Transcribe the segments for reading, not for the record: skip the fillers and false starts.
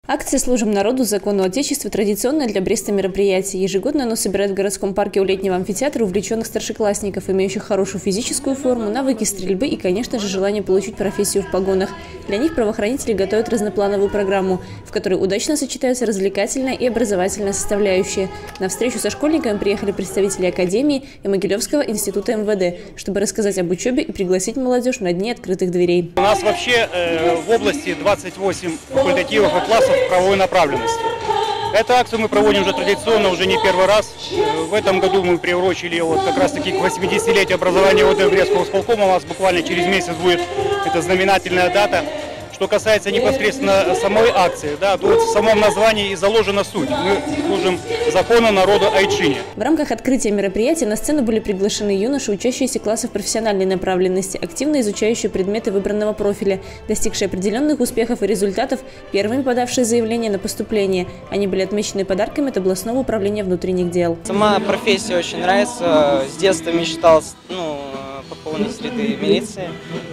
Акция «Служим народу, закону Отечества» – традиционное для Бреста мероприятие. Ежегодно оно собирает в городском парке у летнего амфитеатра увлеченных старшеклассников, имеющих хорошую физическую форму, навыки стрельбы и, конечно же, желание получить профессию в погонах. Для них правоохранители готовят разноплановую программу, в которой удачно сочетаются развлекательная и образовательная составляющие. На встречу со школьниками приехали представители Академии и Могилевского института МВД, чтобы рассказать об учебе и пригласить молодежь на дни открытых дверей. У нас вообще в области 28 факультативов и классов правовой направленности. Эту акцию мы проводим уже традиционно, уже не первый раз. В этом году мы приурочили вот как раз таки к 80-летию образования ОД Брестского исполкома. У нас буквально через месяц будет эта знаменательная дата. Что касается непосредственно самой акции, то вот в самом названии и заложена суть. Мы служим закону народу Айчине. В рамках открытия мероприятия на сцену были приглашены юноши, учащиеся классов профессиональной направленности, активно изучающие предметы выбранного профиля, достигшие определенных успехов и результатов, первыми подавшие заявление на поступление. Они были отмечены подарками от областного управления внутренних дел. Сама профессия очень нравится. С детства мечтал пополнить ряды милиции.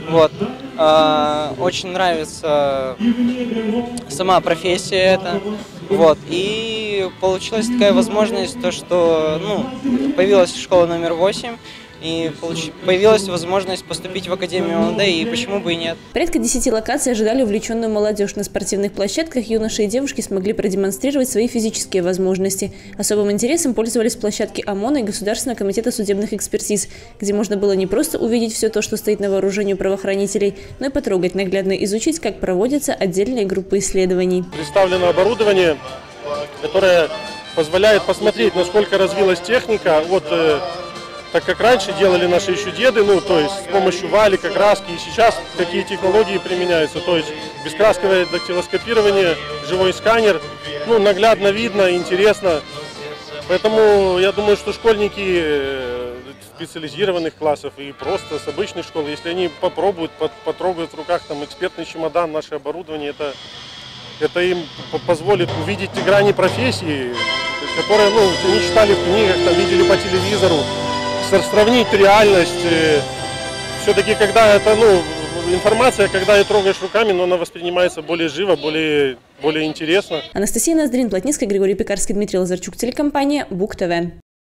Очень нравится сама профессия эта. И получилась такая возможность, что появилась школа номер 8. И появилась возможность поступить в Академию МВД, и почему бы и нет. Порядка 10 локаций ожидали увлеченную молодежь. На спортивных площадках юноши и девушки смогли продемонстрировать свои физические возможности. Особым интересом пользовались площадки ОМОНа и Государственного комитета судебных экспертиз, где можно было не просто увидеть все то, что стоит на вооружении правоохранителей, но и потрогать, наглядно изучить, как проводятся отдельные группы исследований. Представлено оборудование, которое позволяет посмотреть, насколько развилась техника. Так как раньше делали наши еще деды, то есть с помощью валика, краски, и сейчас какие технологии применяются, то есть бескрасковое дактилоскопирование, живой сканер, наглядно видно, интересно. Поэтому я думаю, что школьники специализированных классов и просто с обычных школ, если они попробуют, потрогают в руках экспертный чемодан, наше оборудование, это им позволит увидеть те грани профессии, которые они читали в книгах, видели по телевизору. Сравнить реальность, все-таки когда это информация, когда ее трогаешь руками, но она воспринимается более живо, более интересно. Анастасия Ноздрин, Плотницкая, Григорий Пекарский, Дмитрий Лазарчук, телекомпания БУК ТВ.